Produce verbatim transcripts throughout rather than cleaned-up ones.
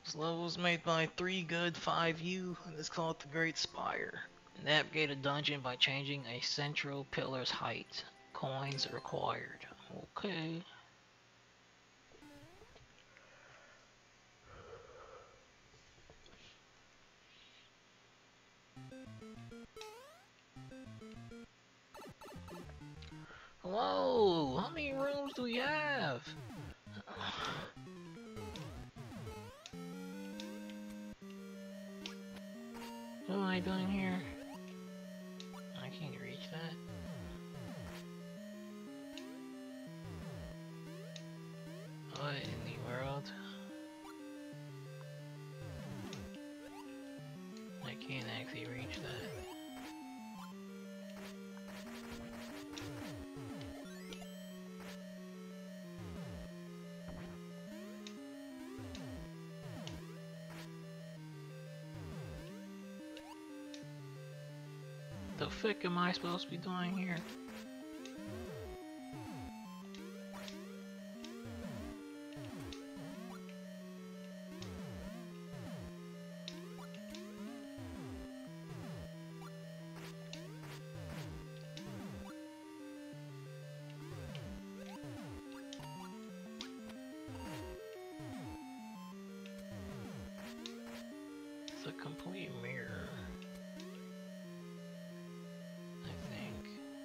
This level was made by three good five U and it's called the Great Spire. Navigate a dungeon by changing a central pillar's height. Coins required. Okay. Hello! How many rooms do we have? What am I doing here? I can't reach that. What in the world? I can't actually reach that. The frick am I supposed to be doing here? It's a complete mirror. I think.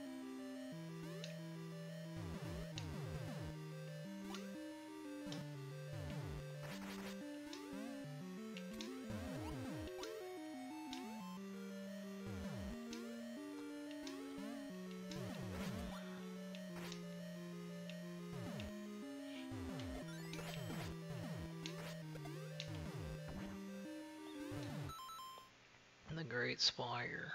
The Great Spire.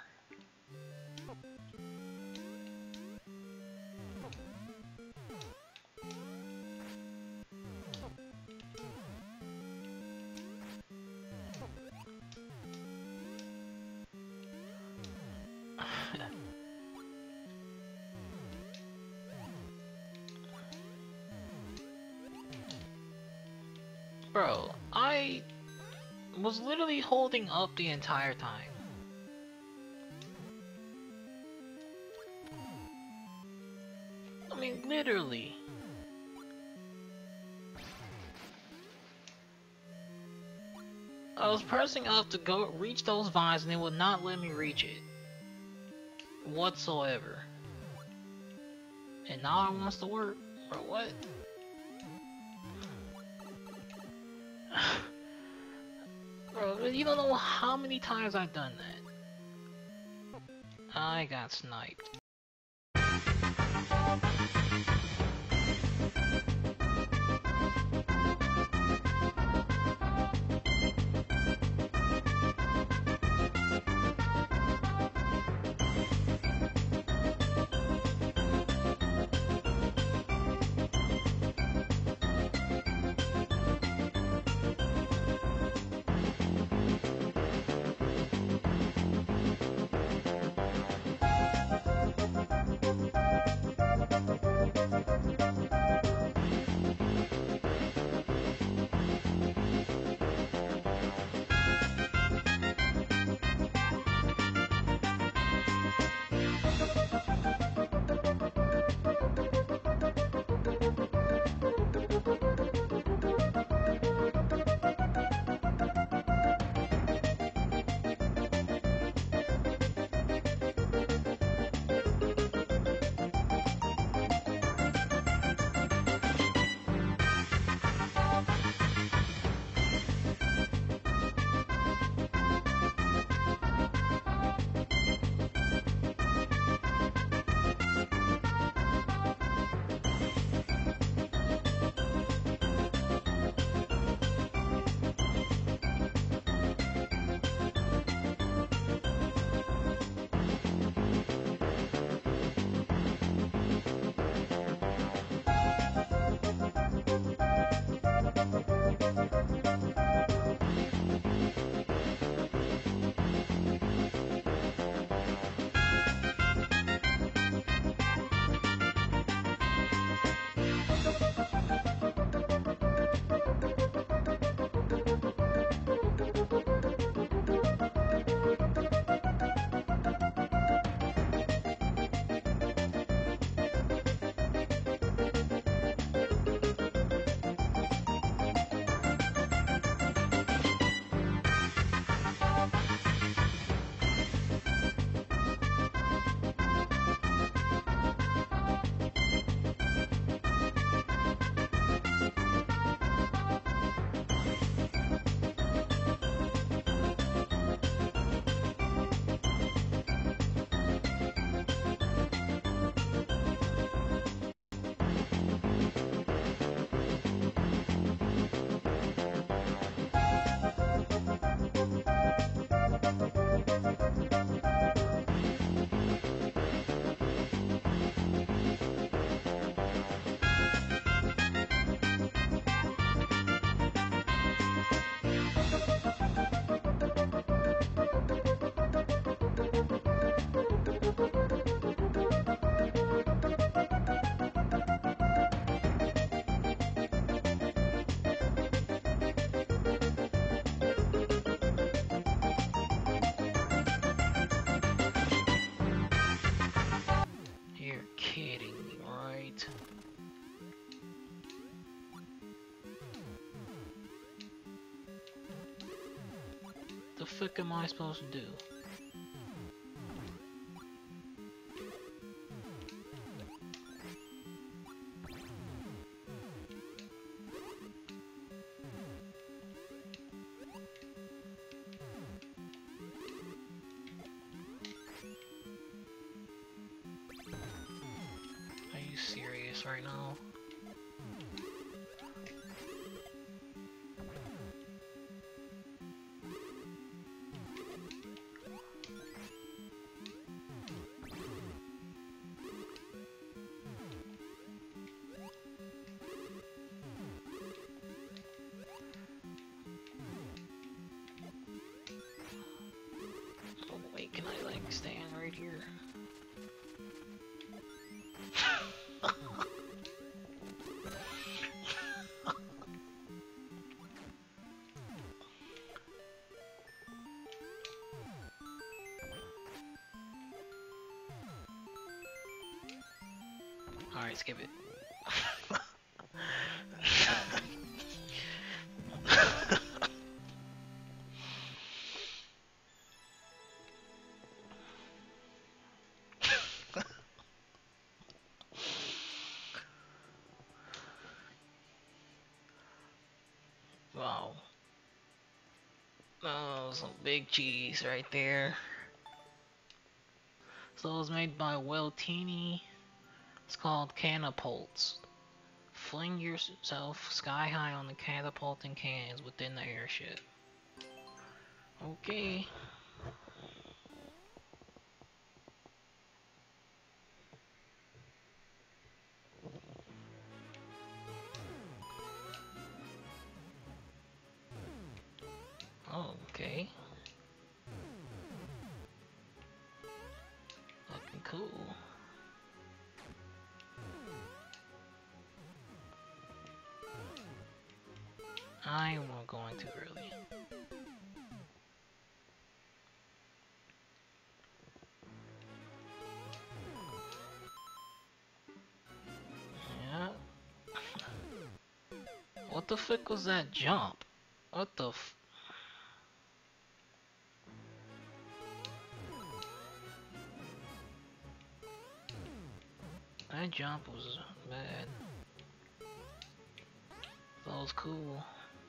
Bro, I was literally holding up the entire time. I mean, literally. I was pressing up to go reach those vines and it would not let me reach it. Whatsoever. And now it wants to work. Bro, what? Bro, you don't know how many times I've done that. I got sniped. the fuck am I supposed to do? Are you serious right now? Oh wait, can I like stand right here? Alright, skip it. Wow. Oh, some big cheese right there. So it was made by Weltini. It's called Catapults. Fling yourself sky high on the catapulting cannons within the airship. Okay. Oh, okay. Looking cool. I won't go in too early. Yeah. What the fuck was that jump? What the f- That jump was bad. That was cool.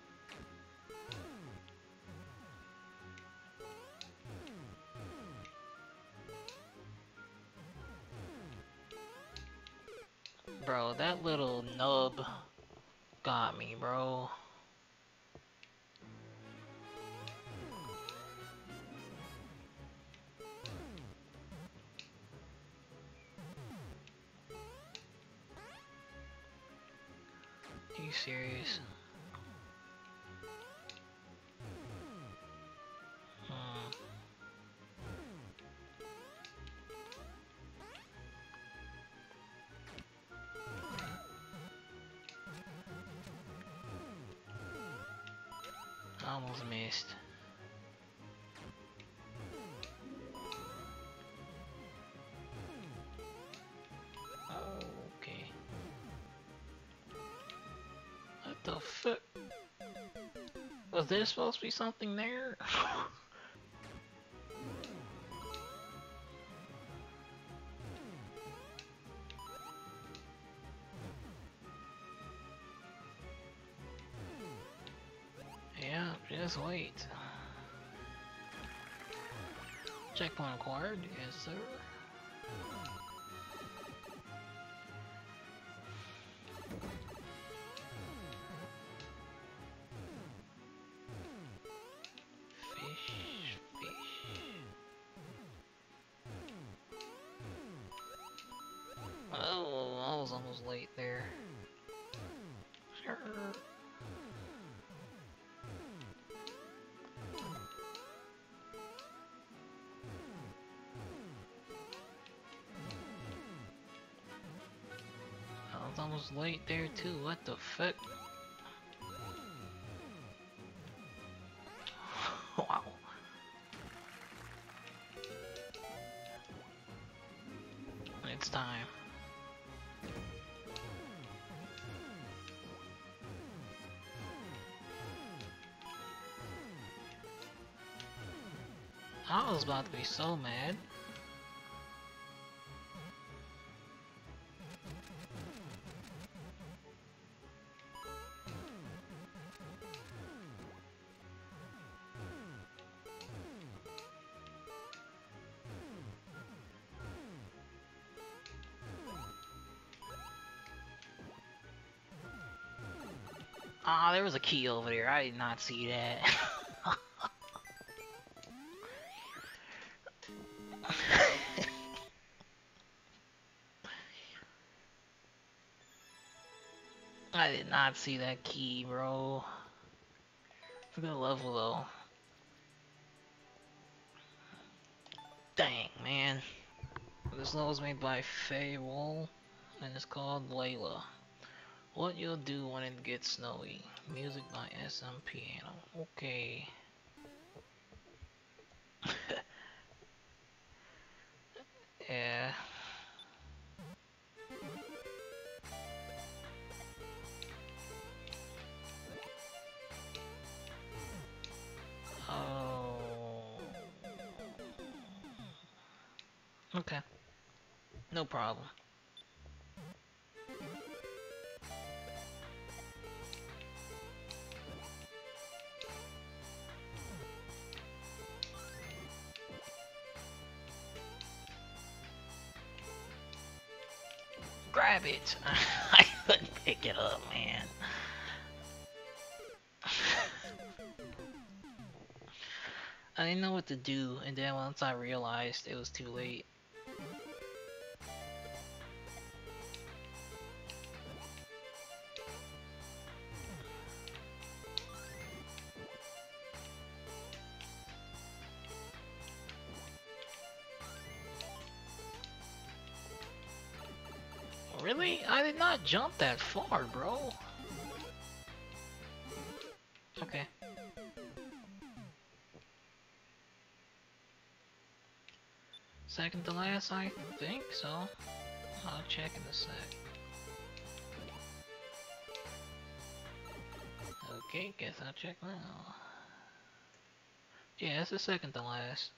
Bro, that little nub got me, bro. Are you serious? Hmm. I almost missed. Oh, okay. What the fuck? Was there supposed to be something there? Yeah, just wait. Checkpoint acquired, yes sir. Fish, fish. Oh, I was almost late there. Sure. I was almost late there too, what the fuck? Wow. It's time. I was about to be so mad. Ah, oh, there was a key over there. I did not see that. I did not see that key, bro. It's a good level, though. Dang, man. This level is made by Faye Wool, and it's called Layla. What you'll do when it gets snowy. Music by S M Piano. Okay. Yeah. Oh. Okay. No problem. Grab it! I couldn't pick it up, man. I didn't know what to do, and then once I realized it was too late. Really? I did not jump that far, bro. Okay. Second to last, I think so. I'll check in a sec. Okay, guess I'll check now. Yeah, it's the second to last.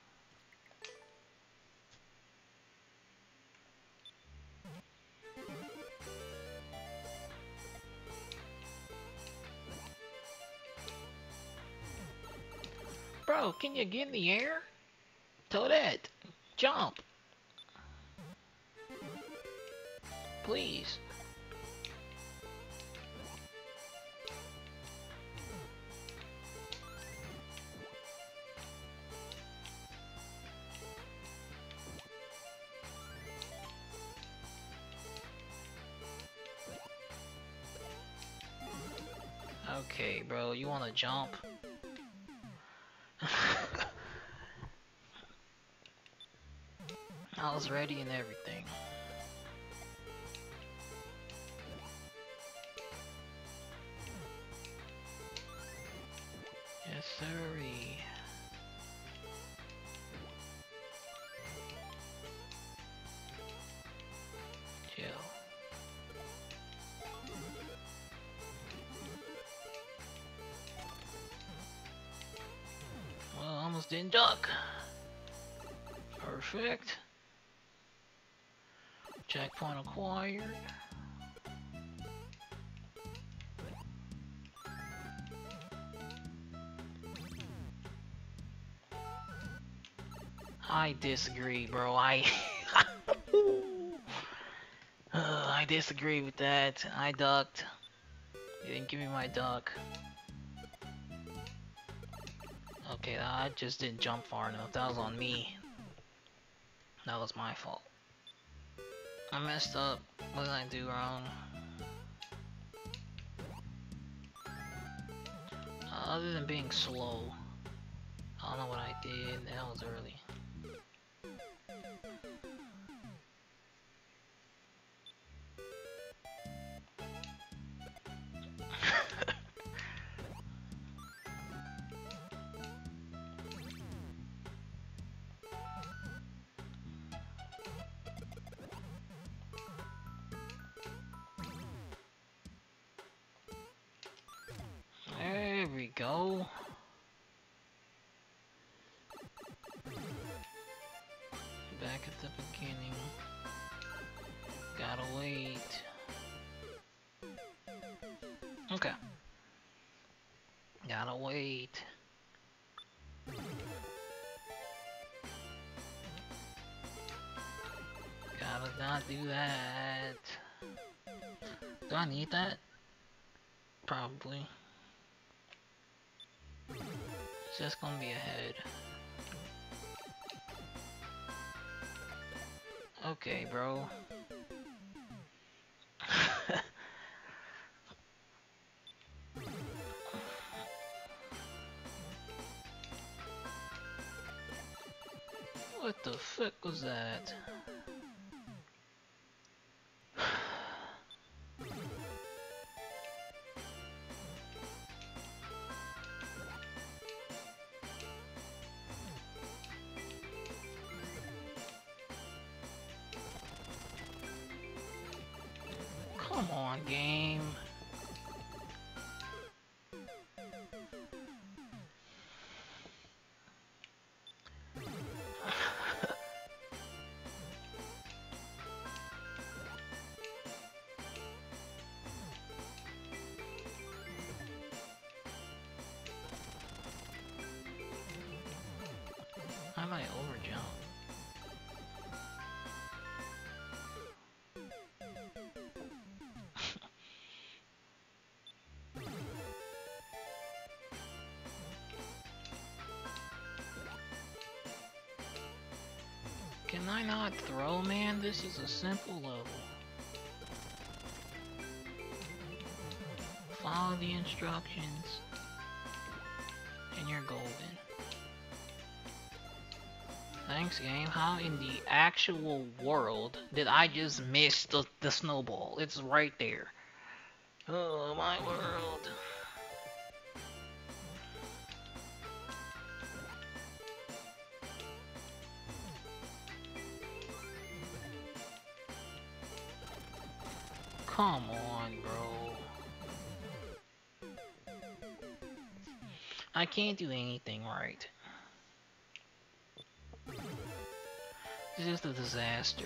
Bro, can you get in the air? Toadette, jump! Please. Okay, bro, you wanna jump? I was ready and everything. Yes, sirree. Chill. Well, almost didn't duck. Perfect. Checkpoint acquired. I disagree, bro. I uh, I disagree with that. I ducked. You didn't give me my duck. Okay, I just didn't jump far enough. That was on me. That was my fault. I messed up. What did I do wrong? Uh, other than being slow. I don't know what I did. That was early. There we go. back at the beginning. Gotta wait. Okay. Gotta wait. Gotta not do that. Do I need that? Probably. It's just gonna be a head. Okay, bro. What the fuck was that? Come on, game. I might overjump. Can I not throw, man? This is a simple level. Follow the instructions, and you're golden. Thanks, game. How in the actual world did I just miss the, the snowball? It's right there. Oh, my world. Come on, bro. I can't do anything right. It's just a disaster.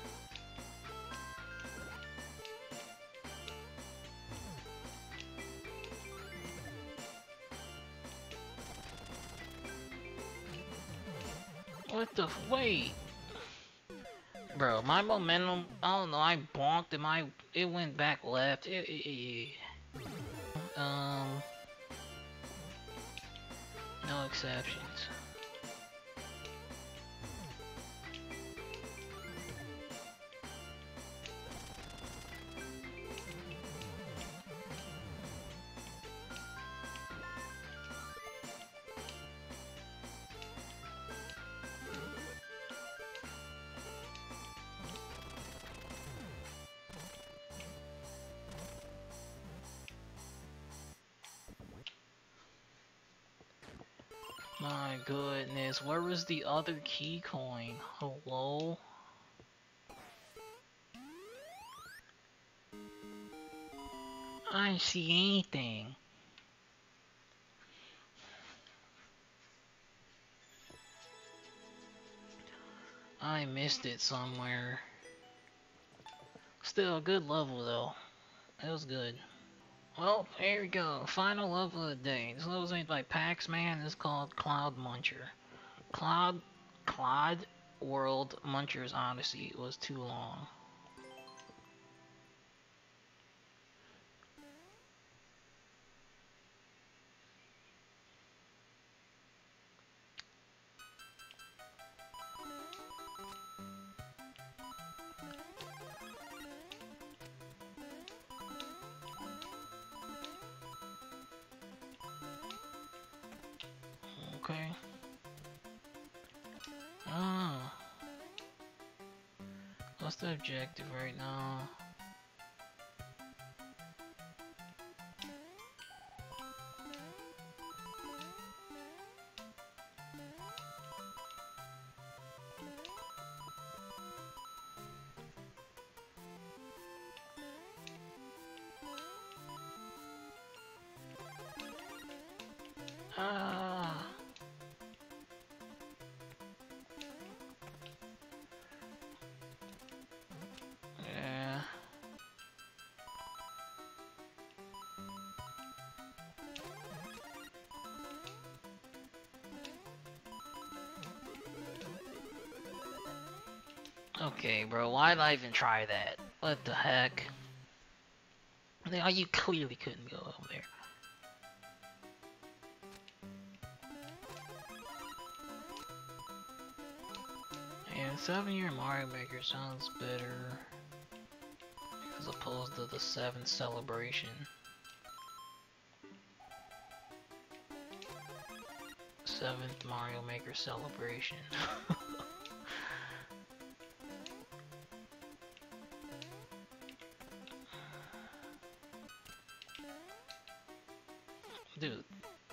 What the f- wait? Bro, my momentum, I don't know, I bonked and my, it went back left. It, it, it, um, no exceptions. My goodness, where was the other key coin? Hello? I didn't see anything. I missed it somewhere. Still a good level though. It was good. Well, here we go. Final level of the day. This level is made by Paxman. It's called Cloud Muncher. Cloud, Cloud World Muncher's Odyssey was too long. Okay. Ah. What's the objective right now? Ah. Okay, bro, why did I even try that? What the heck? Yeah, you clearly couldn't go over there. And seven year Mario Maker sounds better as opposed to the seventh celebration. Seventh Mario Maker celebration. Dude.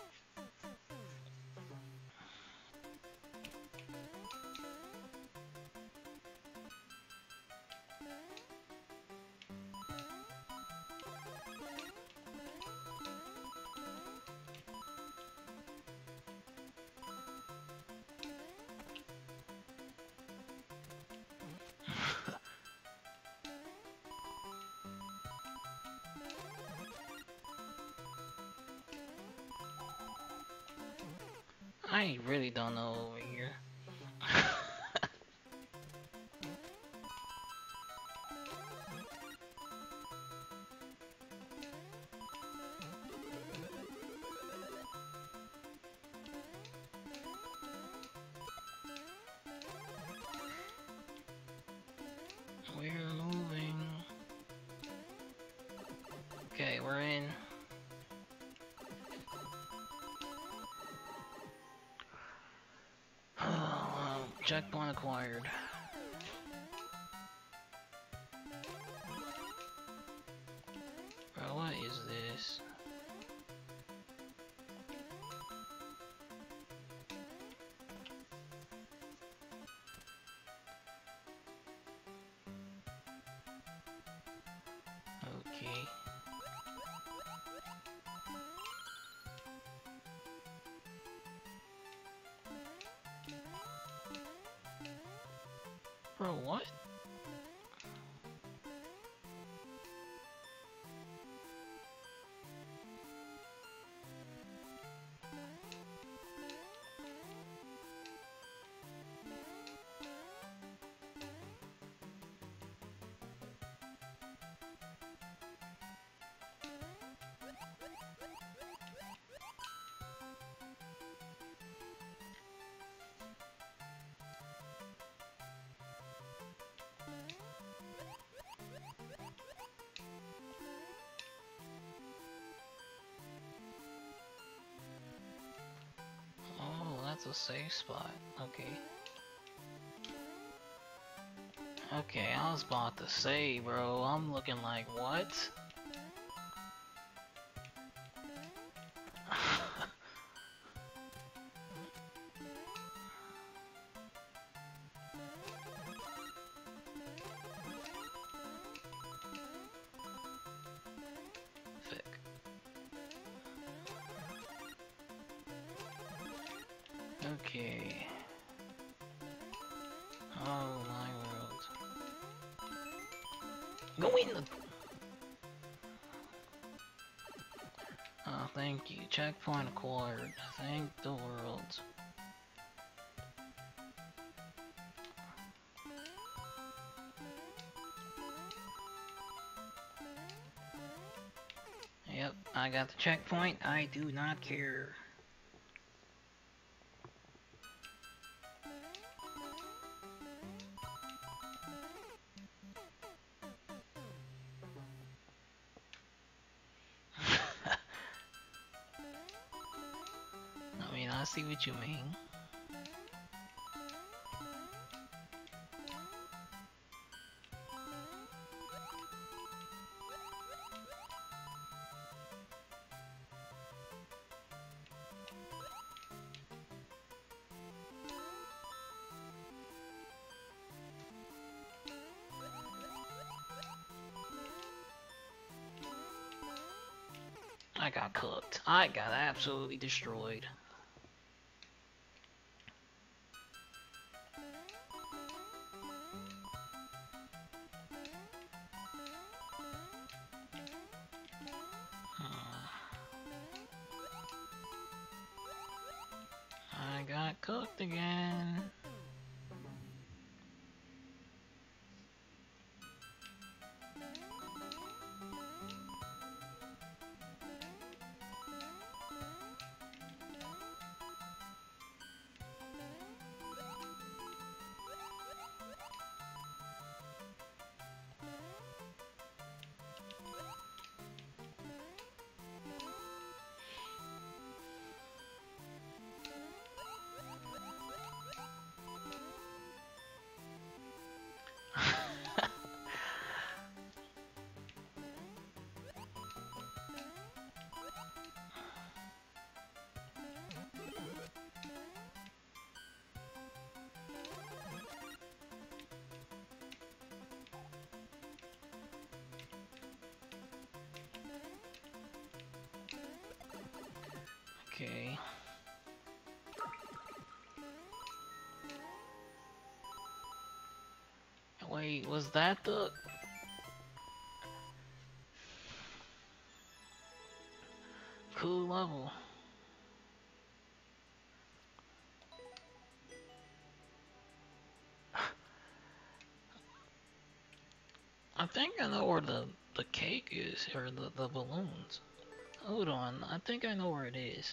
I really don't know over here. We're moving. Okay, we're in. Oh, checkpoint acquired. Bro, what is this? Okay. Bro, what? Oh, that's a safe spot. Okay. Okay, I was about to say, bro, I'm looking like, what? Fick. Okay. Oh my world. Go in the... Oh, thank you. Checkpoint acquired. Thank the world. Yep, I got the checkpoint. I do not care. I mean, I see what you mean. I got cooked. I got absolutely destroyed. I got cooked again. Okay. Wait, was that the... Cool level? I think I know where the, the cake is, or the, the balloons. Hold on, I think I know where it is.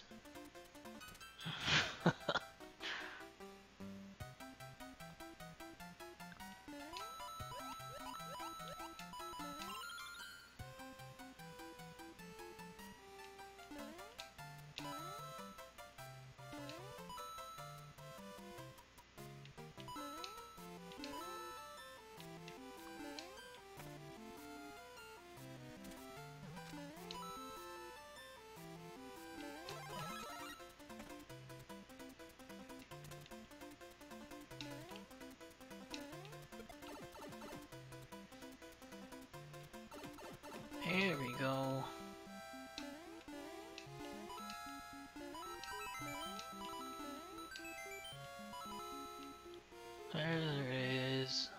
Here we go. There it is.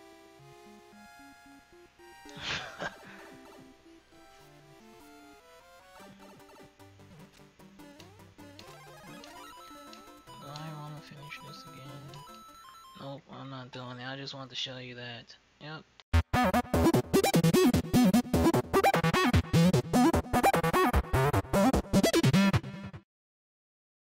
Do I want to finish this again? Nope, I'm not doing it. I just wanted to show you that. Yep.